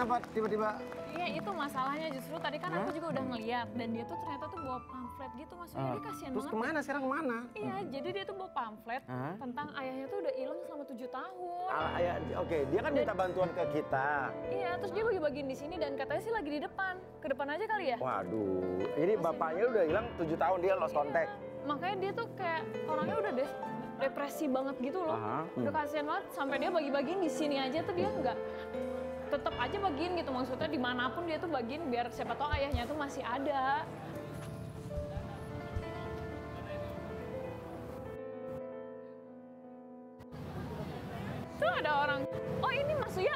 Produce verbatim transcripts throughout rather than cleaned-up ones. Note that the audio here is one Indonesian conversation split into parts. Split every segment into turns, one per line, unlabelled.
kenapa tiba-tiba?
Iya itu masalahnya justru tadi kan aku juga udah ngeliat dan dia tuh ternyata tuh bawa pamflet gitu Mas Surya, dia kasihan
Terus
banget.
kemana sekarang kemana?
Iya jadi dia tuh bawa pamflet tentang ayahnya tuh udah hilang selama tujuh tahun.
Ah, ayah, oke dia kan minta bantuan ke kita.
Iya terus dia bagi-bagiin di sini dan katanya sih lagi di depan, ke depan aja kali ya.
Waduh, jadi bapaknya udah hilang tujuh tahun dia lost contact.
Iya, makanya dia tuh kayak orangnya udah des depresi banget gitu loh.
Aha,
Udah kasihan banget sampai dia bagi-bagiin di sini aja tuh dia nggak tetap aja bagiin gitu, maksudnya dimanapun dia tuh bagiin biar siapa tahu ayahnya tuh masih ada. Tuh ada orang, oh ini Mas Surya.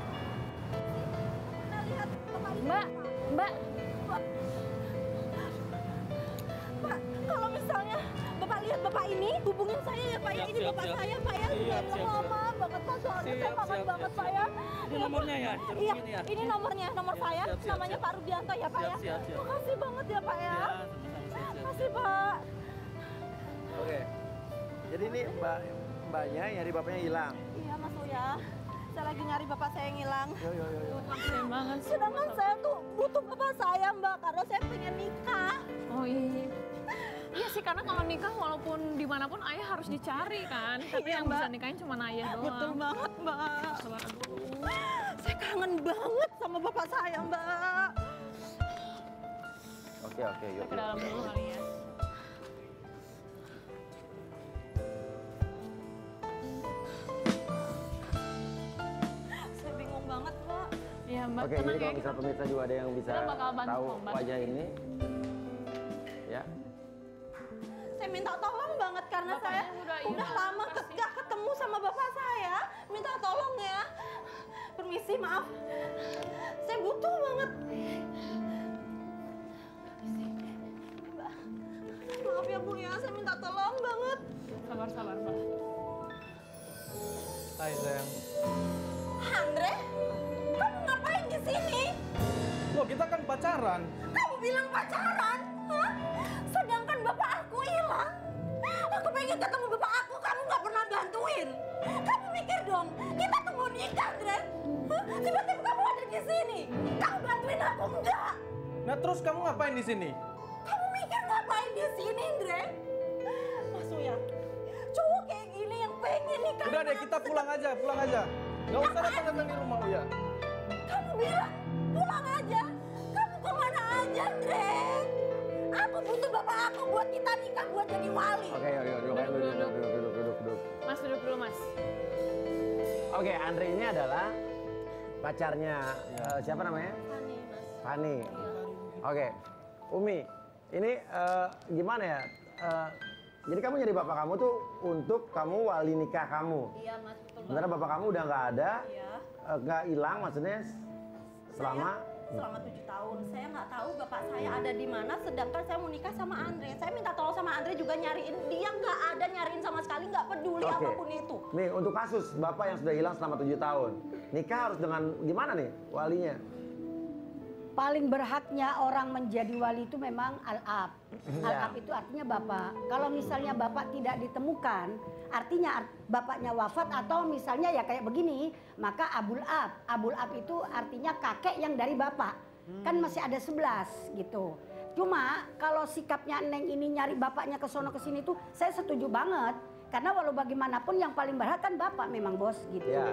Mbak, Mbak.
Pak, kalau misalnya Bapak lihat Bapak ini, hubungin saya ya Pak ya. Ini Bapak saya Pak ya. Udah lama banget Pak, soalnya saya kangen banget Pak ya.
Ini nomornya ya?
Iya, ini nomornya, nomor saya. Namanya Pak Rudianto ya Pak ya. Makasih banget ya Pak ya. Makasih Pak.
Oke, jadi ini mbak mbaknya nyari bapaknya hilang.
Iya Mas Surya, saya lagi nyari Bapak saya yang hilang.
Yo yo yo. yo.
Kasihan banget.
Sedangkan saya tuh butuh Bapak saya Mbak, karena saya pengen nikah.
Oh iya. Iya sih karena kalau nikah walaupun dimanapun ayah harus dicari kan. Tapi
Iya,
yang
Mbak.
bisa nikahin cuma ayah doang.
Betul banget Mbak.
Aduh.
Saya kangen banget sama Bapak saya Mbak.
Oke oke yuk.
Ke dalam dulu kali ya.
Saya bingung banget Mbak.
Iya Mbak,
Oke,
tenang
jadi
ya.
kalau misal pemirsa juga ada yang bisa
Kita bakal bantu
tahu
kok, Mbak.
wajah ini, ya.
Saya minta tolong banget karena
Bapaknya
saya
udah
udah,
hilang,
lama
pasti.
ke- gak ketemu sama bapak saya. Minta tolong ya. Permisi, maaf. Saya butuh banget. Mbak, maaf ya Bu ya, saya minta tolong banget.
Sabar-sabar Mbak.
Hai sayang.
Andre, kamu ngapain di sini?
Loh kita kan pacaran.
Kamu bilang pacaran, hah? Sedangkan bapak aku hilang. Aku pengen ketemu bapak aku, kamu nggak pernah bantuin. Kamu mikir dong, kita tuh mau nikah, Andre. Hah? Tiba-tiba kamu ada di sini. Kamu bantuin aku enggak?
Nah terus kamu ngapain di sini?
Kamu mikir ngapain di sini, Andre? Mas Uya, cowok kayak gini yang pengen nikah.
Udah deh
sama
kita
aku
pulang aja, pulang aja. Gak usah datang-datang di rumah Uya.
Kamu bilang pulang aja. Kamu kemana aja, Andre? Aku butuh bapak aku buat kita nikah, buat jadi wali.
Oke yuk yuk duduk duduk duduk duduk duduk duduk duduk.
Mas duduk dulu Mas.
Oke, Andre ini adalah pacarnya eh, siapa namanya?
Fani, Mas.
Fani. Oke, Umi, ini eh, gimana ya? Eh, jadi kamu nyari bapak kamu tuh untuk kamu wali nikah kamu.
Iya, Mas, betul.
Sementara bapak kamu udah nggak ada,
Iya.
eh, nggak hilang, maksudnya selama.
Saya, selama tujuh tahun. Saya nggak tahu bapak saya ada di mana, sedangkan saya mau nikah sama Andre. Saya minta tolong sama Andre juga nyariin. Dia nggak ada nyariin sama sekali, nggak peduli
Oke.
apapun itu.
Nih untuk kasus bapak yang sudah hilang selama tujuh tahun, nikah harus dengan gimana nih walinya?
Paling berhaknya orang menjadi wali itu memang al-ab.
Ya.
Al-ab itu artinya bapak. Kalau misalnya bapak tidak ditemukan, artinya art- bapaknya wafat atau misalnya ya kayak begini, maka abul ab. Abul ab itu artinya kakek yang dari bapak. Kan masih ada sebelas gitu. Cuma kalau sikapnya Neng ini nyari bapaknya ke sono ke sini tuh saya setuju banget. Karena walau bagaimanapun yang paling berhak kan bapak memang bos gitu.
Ya.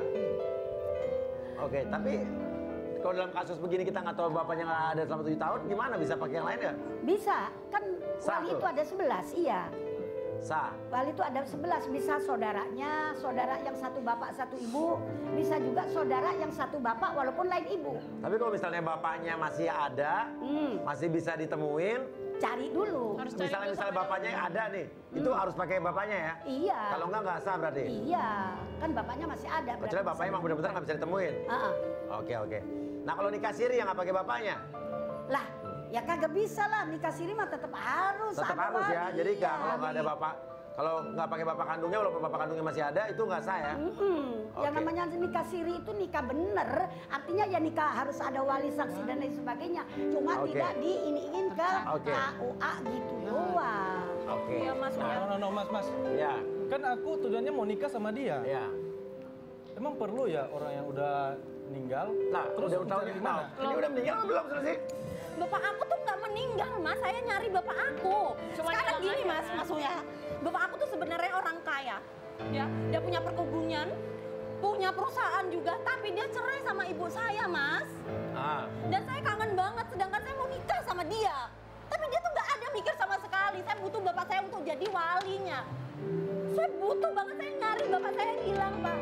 Oke, tapi kalau dalam kasus begini kita nggak tahu bapaknya nggak ada selama tujuh tahun, gimana bisa pakai yang lain ya?
Bisa, kan wali
Satu.
itu ada sebelas, iya.
Sah.
Wali itu ada sebelas, bisa saudaranya, saudara yang satu bapak satu ibu, bisa juga saudara yang satu bapak walaupun lain ibu.
Tapi kalau misalnya bapaknya masih ada,
Hmm,
masih bisa ditemuin,
cari dulu.
Harus cari
misalnya
dulu
misalnya
sampai
bapaknya
ketemu.
ada nih, itu harus pakai bapaknya ya?
Iya.
Kalau enggak nggak sah berarti?
Iya, kan bapaknya masih ada.
Kecuali
berarti
bapaknya
bisa
emang benar-benar nggak bisa ditemuin.
Ah, ah.
Oke oke. Nah kalau nikah siri yang nggak pakai bapaknya,
Lah, ya kagak bisa lah, nikah siri mah tetap harus.
tetap
ada
harus ya.
wali,
Jadi nggak
iya.
kalau nggak ada bapak, kalau nggak pakai bapak kandungnya, walaupun bapak kandungnya masih ada, itu nggak sah ya?
Mm-mm. Yang
Oke.
namanya nikah siri itu nikah bener, artinya ya nikah harus ada wali saksi dan lain sebagainya. Cuma
Oke.
tidak diiniin ke
Oke.
K U A gitu doang.
Oke.
Iya, Mas.
No, no, no, mas, mas.
Ya,
Kan aku tujuannya mau nikah sama dia.
ya.
Emang perlu ya orang yang udah meninggal?
Nah,
terus
udah tahu
mencari
di
di mana?
Ini udah meninggal apa belum selesai?
Bapak aku tuh nggak meninggal, Mas. Saya nyari bapak aku.
Cuma
Sekarang
hilang
gini,
aja,
Mas,
kan?
Mas Uya. Bapak aku tuh sebenarnya orang kaya. Ya, dia punya perkebunan, punya perusahaan juga, tapi dia cerai sama ibu saya, Mas.
Ah.
Dan saya kangen banget, sedangkan saya mau nikah sama dia. Tapi dia tuh nggak ada mikir sama sekali. Saya butuh bapak saya untuk jadi walinya. Saya butuh banget, saya nyari bapak saya yang hilang, Pak.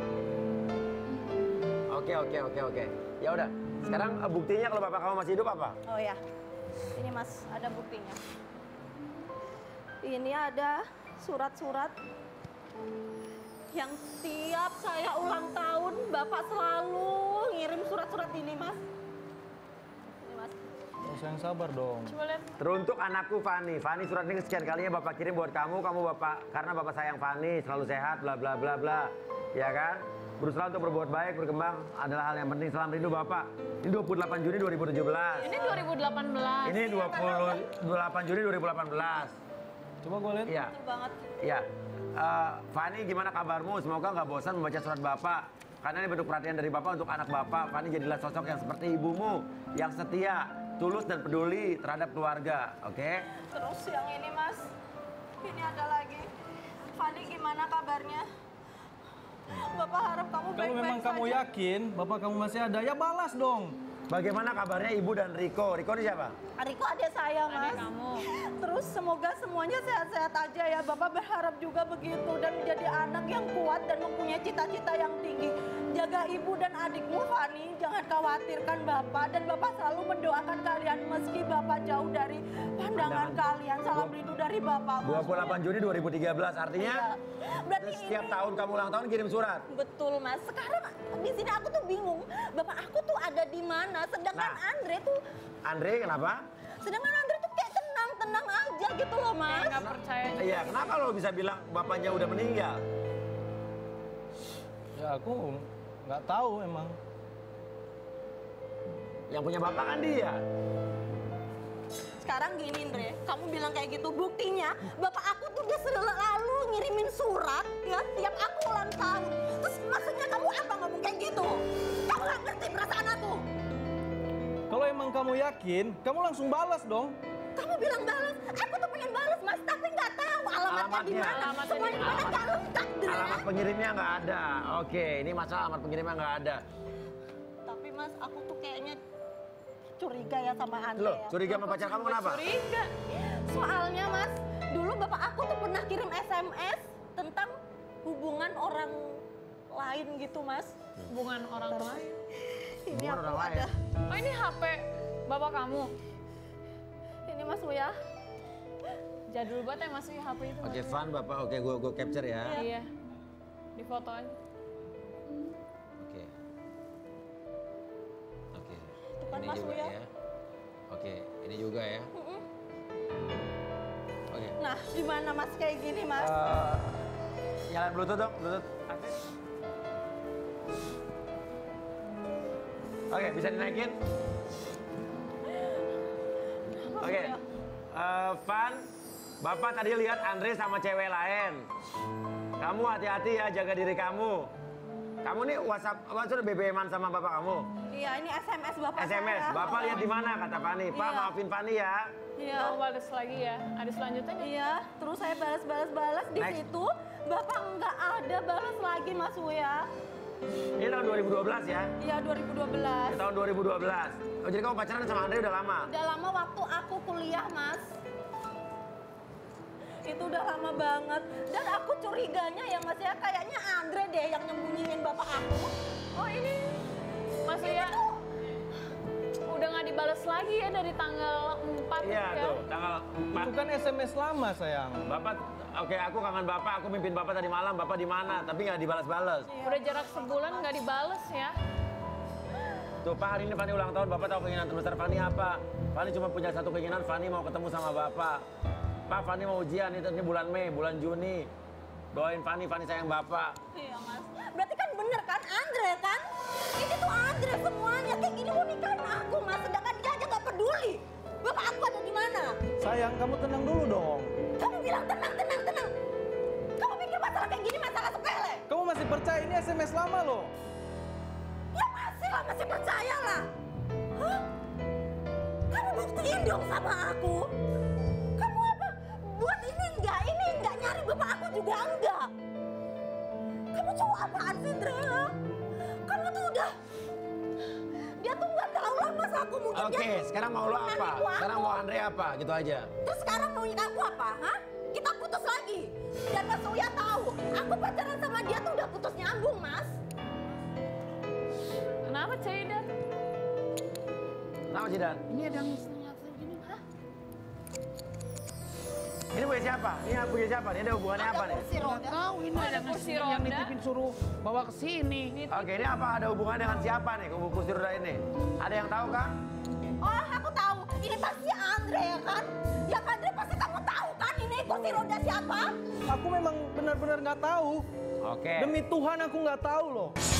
Oke, oke, oke, oke. Ya udah. Sekarang eh, buktinya kalau bapak kamu masih hidup apa?
Oh ya, ini Mas, ada buktinya. Ini ada surat-surat yang tiap saya ulang tahun, Bapak selalu ngirim surat-surat ini, Mas. Ini, Mas.
Oh, sayang sabar dong.
Coba lihat.
Teruntuk anakku Fani. Fani surat ini sekian kalinya bapak kirim buat kamu, kamu bapak karena bapak sayang Fani, selalu sehat, bla bla bla bla. Ya kan? Berusaha untuk berbuat baik, berkembang adalah hal yang penting. Salam rindu bapak. Ini dua puluh delapan Juni dua ribu tujuh belas.
Ini dua ribu delapan belas.
Ini dua puluh delapan Juni dua ribu delapan belas.
Coba gue lihat.
Iya.
Betul banget.
Iya. Eh, Fani gimana kabarmu? Semoga nggak bosan membaca surat bapak. Karena ini bentuk perhatian dari bapak untuk anak bapak. Fani jadilah sosok yang seperti ibumu, yang setia, tulus dan peduli terhadap keluarga. Oke?
Terus yang ini, Mas. Ini ada lagi. Fani gimana kabarnya? Bapak harap kamu
Kalau
baik-baik
memang kamu
saja.
yakin bapak kamu masih ada, ya balas dong.
Bagaimana kabarnya ibu dan Riko? Riko ini siapa?
Riko adik saya, Mas.
Adik kamu.
Terus semoga semuanya sehat-sehat aja ya. Bapak berharap juga begitu dan menjadi anak yang kuat dan mempunyai cita-cita yang tinggi. Jaga ibu dan adikmu, Fani. Jangan khawatirkan Bapak dan Bapak selalu mendoakan kalian meski Bapak jauh dari pandangan
Pandangan.
kalian. Salam rindu dari Bapak. Mas.
dua puluh delapan Juni dua ribu tiga belas artinya
Iya. Berarti
setiap
ini-
tahun kamu ulang tahun kirim surat.
Betul, Mas. Sekarang di sini aku tuh bingung. Bapak aku tuh ada di mana? Sedangkan
Nah.
Andre tuh
Andre kenapa?
sedangkan Andre tuh kayak tenang-tenang aja gitu loh, Mas.
Kayak nggak percaya.
Iya, kenapa lo bisa bilang bapaknya udah meninggal?
Ya aku nggak tahu emang.
Yang punya bapak kan dia.
Sekarang gini, Andre, kamu bilang kayak gitu, buktinya bapak aku tuh dia selalu ngirimin surat ya tiap aku ulang tahun. Terus maksudnya kamu apa ngomong kayak gitu? Kamu nggak ngerti perasaan aku.
Kalau emang kamu yakin, kamu langsung balas dong.
Kamu bilang balas, aku tuh pengen balas, Mas, tapi nggak tahu alamatnya di
Alamatnya.
mana.
Alamatnya
Semua
di
di mana nggak lengkap, Andre.
Alamat pengirimnya nggak ada. Oke, ini masalah alamat pengirimnya nggak ada.
Tapi Mas, aku tuh kayaknya curiga ya sama Andre.
Loh,
ya.
curiga sama pacar kamu kenapa?
Curiga.
Soalnya Mas, dulu bapak aku tuh pernah kirim S M S tentang hubungan orang lain gitu, Mas.
Hubungan orang lain.
Ini
Hubungan
aku
orang lain.
ada.
Oh ini H P bapak kamu.
Ini Mas Uya.
Jadul banget ya Mas H P itu.
Oke,
Mas.
fun bapak. Oke, gua gua capture ya.
Iya. Di foto aja.
Oke. Oke.
Itu kan
Ini
Mas
juga
Uya.
ya. Oke, ini juga ya.
Mm-mm.
Oke.
Nah, gimana Mas kayak gini, Mas?
Eh, nyalain Bluetooth dong, Bluetooth. Aktif. Oke, bisa dinaikin. Oke. Eh, Van, Bapak tadi lihat Andre sama cewek lain. Kamu hati-hati ya, jaga diri kamu. Kamu nih WhatsApp, WhatsApp B B M-an sama bapak kamu.
Iya, ini S M S bapak
S M S,
saya.
Bapak lihat di mana kata Fani. Pak,
Iya.
maafin Fani ya.
Iya.
Mau balas lagi ya. Ada selanjutnya nggak?
Iya, terus saya balas-balas-balas di
Next.
situ. Bapak nggak ada balas lagi, Mas Uya.
Ini tahun dua ribu dua belas ya.
Iya, dua ribu dua belas.
Ini tahun dua ribu dua belas. Oh, jadi kamu pacaran sama Andre udah lama?
Udah lama waktu aku kuliah, Mas. Itu udah lama banget. Dan aku curiganya ya, Mas ya, kayaknya Andre deh yang nyembunyiin bapak aku.
Oh ini Mas ya. Udah nggak dibalas lagi ya dari tanggal empat
Iya
ya.
tuh, tanggal empat.
Itu kan S M S lama sayang.
Bapak, oke aku kangen bapak, aku mimpin bapak tadi malam, bapak di mana? Tapi nggak dibalas-balas.
Udah jarak sebulan nggak dibales ya.
Tuh Pak, hari ini Fani ulang tahun, bapak tahu keinginan terbesar Fani apa? Fani cuma punya satu keinginan, Fani mau ketemu sama bapak. Pak, Fani mau ujian, itu ini bulan Mei, bulan Juni. Bawain Fani, Fani sayang bapak.
Iya, Mas. Berarti kan bener kan, Andre kan? Ini tuh Andre semuanya. Kayak gini mau nikahin aku, Mas. Sedangkan dia aja nggak peduli. Bapak aku ada di mana?
Sayang, kamu tenang dulu dong.
Kamu bilang tenang, tenang, tenang. Kamu pikir masalah kayak gini masalah sepele?
Kamu masih percaya ini S M S lama loh.
Ya masih lah, masih percaya lah. Hah? Kamu buktiin dong sama aku. Kamu apa? Buat ini enggak, ini enggak nyari bapak aku juga enggak. Kamu cowok apaan sih, Dre? Kamu tuh udah... Dia tuh nggak tahu lah mas aku mungkin
Oke,
dia...
sekarang mau lo apa?
Aku.
Sekarang mau Andre apa? Gitu aja.
Terus sekarang mauin aku apa? Hah? Kita putus lagi. Dan Mas Uya tahu, aku pacaran sama dia tuh udah putus nyambung, Mas.
Kenapa Caidan?
Kenapa sih, Dan?
Ini ada ngiseng gini, hah?
Ini punya siapa? Ini punya siapa? Ini ada hubungannya apa nih?
Kursi
Nggak
roda.
tahu ini
Oh,
ada
ada
yang,
kursi
yang
roda.
nitipin suruh bawa ke sini.
Oke, ini apa? Ada hubungan dengan siapa nih? Kubu kursi roda ini? Ada yang tahu kan?
Oh, aku tahu. Ini pasti Andre ya kan? Ya kan, Andre pasti kamu tahu kan ini kursi roda siapa?
Aku memang benar-benar nggak tahu.
Oke.
Demi Tuhan aku nggak tahu loh.